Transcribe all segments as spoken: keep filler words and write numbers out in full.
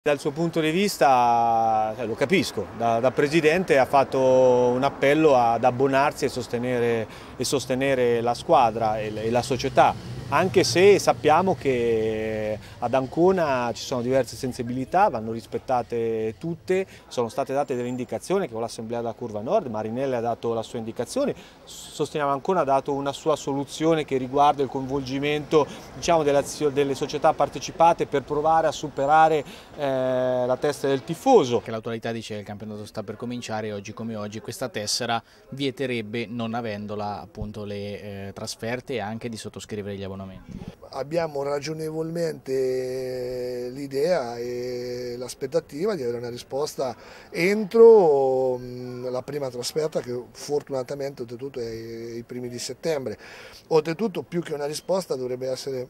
Dal suo punto di vista, cioè, lo capisco, da, da presidente ha fatto un appello ad abbonarsi e sostenere, e sostenere la squadra e, e la società, anche se sappiamo che ad Ancona ci sono diverse sensibilità, vanno rispettate tutte, sono state date delle indicazioni che con l'Assemblea della Curva Nord, Marinelli ha dato la sua indicazione, sosteniamo Ancona ha dato una sua soluzione che riguarda il coinvolgimento, diciamo, delle, delle società partecipate per provare a superare eh, la testa del tifoso. Che l'autorità dice che il campionato sta per cominciare e oggi come oggi questa tessera vieterebbe, non avendola, appunto le eh, trasferte e anche di sottoscrivere gli abbonamenti. Abbiamo ragionevolmente l'idea e l'aspettativa di avere una risposta entro la prima trasferta, che fortunatamente oltretutto è i primi di settembre. Oltretutto, più che una risposta, dovrebbe essere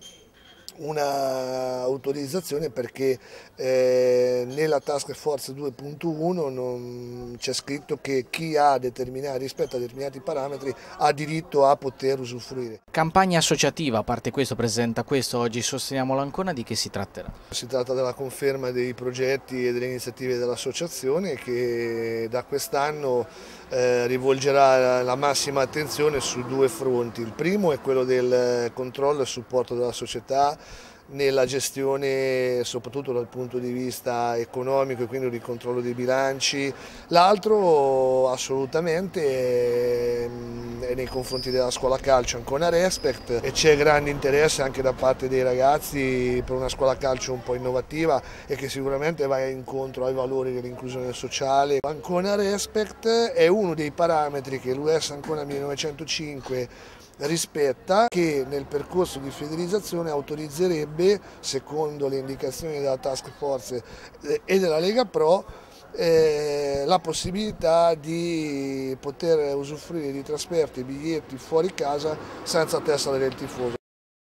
una autorizzazione, perché eh, nella Task Force due punto uno c'è scritto che chi ha determinati, rispetto a determinati parametri, ha diritto a poter usufruire. Campagna associativa, a parte questo, presenta questo oggi Sosteniamo l'Ancona, di che si tratterà? Si tratta della conferma dei progetti e delle iniziative dell'associazione, che da quest'anno eh, rivolgerà la massima attenzione su due fronti. Il primo è quello del controllo e supporto della società nella gestione, soprattutto dal punto di vista economico e quindi di controllo dei bilanci. L'altro assolutamente è nei confronti della scuola calcio Ancona Respect, e c'è grande interesse anche da parte dei ragazzi per una scuola calcio un po' innovativa e che sicuramente va incontro ai valori dell'inclusione sociale. Ancona Respect è uno dei parametri che l'U E S Ancona millenovecentocinque rispetta, che nel percorso di fidelizzazione autorizzerebbe, secondo le indicazioni della Task Force e della Lega Pro, eh, la possibilità di poter usufruire di trasferte e biglietti fuori casa senza tessera del tifoso.